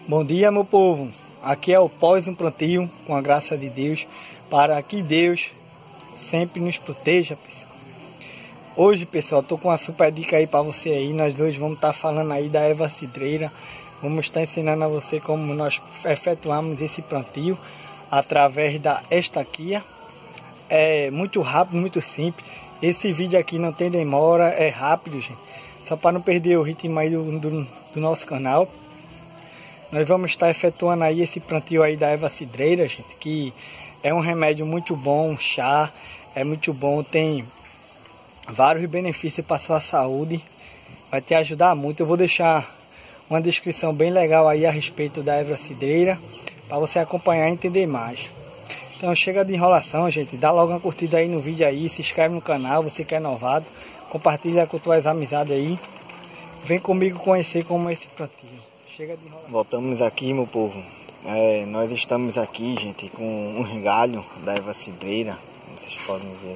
Bom dia, meu povo. Aqui é o pós um plantio, com a graça de Deus, para que Deus sempre nos proteja, pessoal. Hoje, pessoal, tô com uma super dica aí para você aí. Nós dois vamos estar falando aí da erva cidreira. Vamos estar ensinando a você como nós efetuamos esse plantio através da estaquia. É muito rápido, muito simples. Esse vídeo aqui não tem demora, é rápido, gente. Só para não perder o ritmo aí do nosso canal. Nós vamos estar efetuando aí esse plantio aí da erva cidreira, gente, que é um remédio muito bom, um chá, é muito bom, tem vários benefícios para a sua saúde, vai te ajudar muito. Eu vou deixar uma descrição bem legal aí a respeito da erva cidreira, para você acompanhar e entender mais. Então chega de enrolação, gente, dá logo uma curtida aí no vídeo aí, se inscreve no canal, você que é novado, compartilha com tuas amizades aí, vem comigo conhecer como é esse plantio. Chega de enrolação. Voltamos aqui, meu povo. Nós estamos aqui, gente, com um regalho da erva cidreira. Vocês podem ver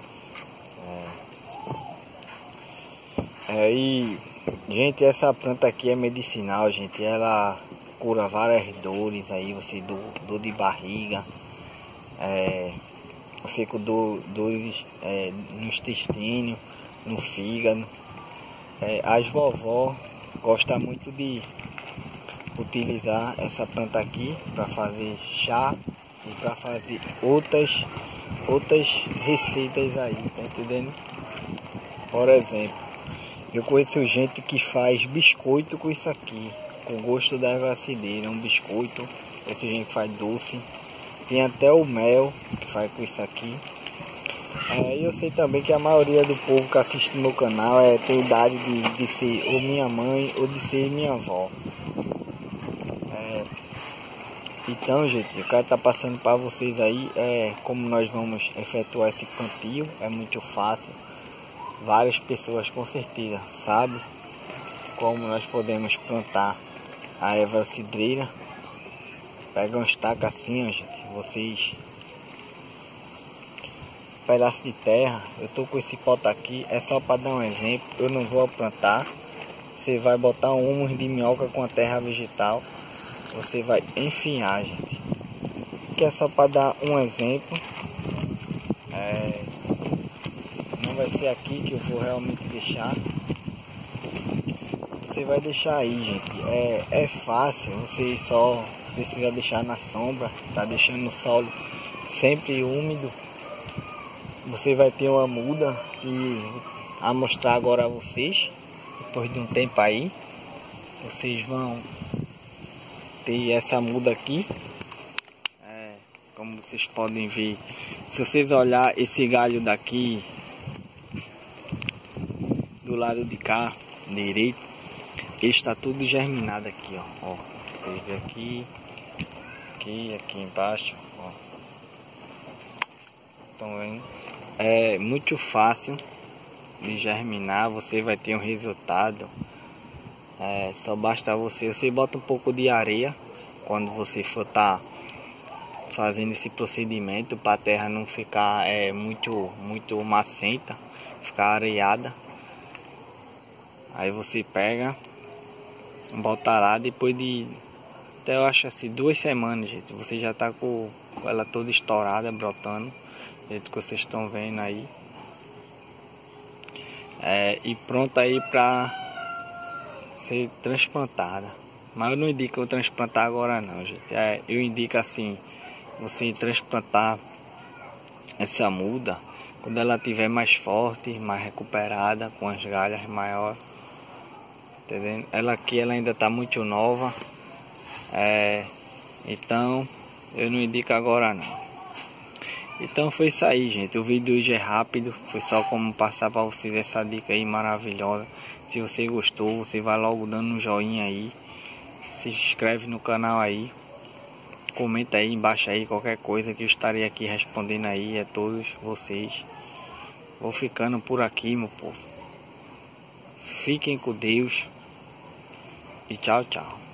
aqui. Gente, essa planta aqui é medicinal, gente. Ela cura várias dores aí, você dor de barriga, você com dores no intestino, no fígado. As vovó gostam muito de utilizar essa planta aqui para fazer chá e para fazer outras receitas aí, tá entendendo? Por exemplo, eu conheço gente que faz biscoito com isso aqui, com gosto da erva cidreira, um biscoito. Esse gente faz doce, tem até o mel que faz com isso aqui. Eu sei também que a maioria do povo que assiste meu canal tem idade de ser ou minha mãe ou de ser minha avó. Então, gente, eu quero estar passando para vocês aí como nós vamos efetuar esse plantio. É muito fácil. Várias pessoas com certeza sabem como nós podemos plantar a erva cidreira. Pega um estaca assim, ó, gente, vocês, um pedaço de terra. Eu tô com esse pote aqui, é só para dar um exemplo. Eu não vou plantar. Você vai botar um humus de minhoca com a terra vegetal. Você vai enfiar, gente, que é só para dar um exemplo. Não vai ser aqui que eu vou realmente deixar. Você vai deixar aí, gente. É fácil, você só precisa deixar na sombra, tá deixando o solo sempre úmido. Você vai ter uma muda e a mostrar agora a vocês. Depois de um tempo aí, vocês vão ter essa muda aqui. Como vocês podem ver, se vocês olhar esse galho daqui do lado de cá direito, ele está tudo germinado aqui, ó. Vocês veem aqui embaixo, ó. Estão vendo? É muito fácil de germinar. Você vai ter um resultado. Só basta você bota um pouco de areia quando você for estar fazendo esse procedimento, para a terra não ficar muito macenta, ficar areada. Aí você pega, bota lá, depois de até eu acho assim 2 semanas, gente, você já tá com ela toda estourada, brotando, do jeito que vocês estão vendo aí. E pronta aí para ser transplantada. Mas eu não indico eu transplantar agora não, gente. Eu indico assim, você transplantar essa muda quando ela estiver mais forte, mais recuperada, com as galhas maiores, entendendo? Ela ainda está muito nova, então eu não indico agora não. Então foi isso aí, gente. O vídeo hoje é rápido, foi só como passar para vocês essa dica aí maravilhosa. Se você gostou, você vai logo dando um joinha aí, se inscreve no canal aí, comenta aí embaixo aí qualquer coisa que eu estarei aqui respondendo aí a todos vocês. Vou ficando por aqui, meu povo. Fiquem com Deus e tchau, tchau.